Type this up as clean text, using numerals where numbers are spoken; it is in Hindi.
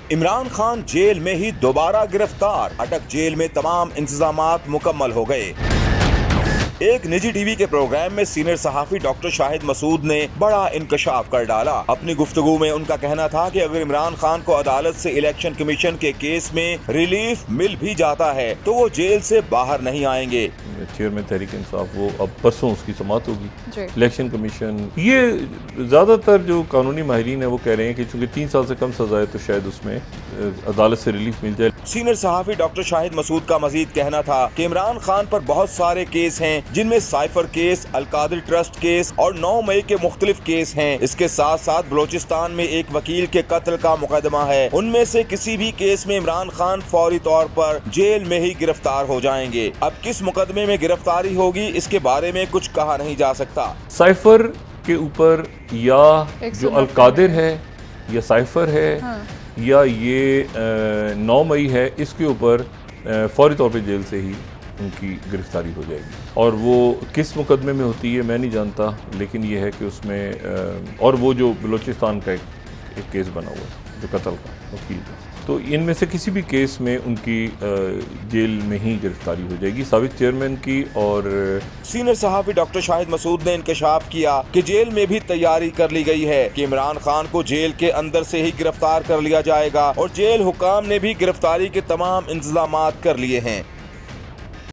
इमरान खान जेल में ही दोबारा गिरफ्तार। अटक जेल में तमाम इंतजामात मुकम्मल हो गए। एक निजी टीवी के प्रोग्राम में सीनियर सहाफी डॉक्टर शाहिद मसूद ने बड़ा इंकशाफ कर डाला। अपनी गुफ्तगू में उनका कहना था कि अगर इमरान खान को अदालत से इलेक्शन कमीशन के केस में रिलीफ मिल भी जाता है तो वो जेल से बाहर नहीं आएंगे। चेयरमैन तहरीक इंसाफ वो अब परसों उसकी समाअत होगी। इलेक्शन कमीशन, ये ज्यादातर जो कानूनी माहिरीन है वो कह रहे हैं कि चूंकि 3 साल से कम सजा है तो शायद उसमें अदालत से रिलीफ मिल जाए। सीनियर सहाफी डॉक्टर शाहिद मसूद का मजीद कहना था कि इमरान खान पर बहुत सारे केस हैं, जिनमें cipher case, Alqadir trust case और 9 मई के मुख्तलिफ केस हैं। इसके साथ साथ बलोचिस्तान में एक वकील के कत्ल का मुकदमा है। उनमें से किसी भी केस में इमरान खान फौरी तौर पर जेल में ही गिरफ्तार हो जाएंगे। अब किस मुकदमे में गिरफ्तारी होगी इसके बारे में कुछ कहा नहीं जा सकता। साइफर के ऊपर या जो अलकादिर है या साइफर है या ये 9 मई है, इसके ऊपर फौरी तौर पे जेल से ही उनकी गिरफ्तारी हो जाएगी। और वो किस मुकदमे में होती है मैं नहीं जानता, लेकिन ये है कि उसमें और वो जो बलूचिस्तान का एक केस बना हुआ है जो कत्ल का वकील का, तो इनमें से किसी भी केस में उनकी जेल में ही गिरफ्तारी हो जाएगी, साबिक चेयरमैन की। और सीनियर सहाफी डॉक्टर शाहिद मसूद ने इंकशाफ किया कि जेल में भी तैयारी कर ली गई है कि इमरान खान को जेल के अंदर से ही गिरफ्तार कर लिया जाएगा और जेल हुकाम ने भी गिरफ्तारी के तमाम इंतजामात कर लिए हैं।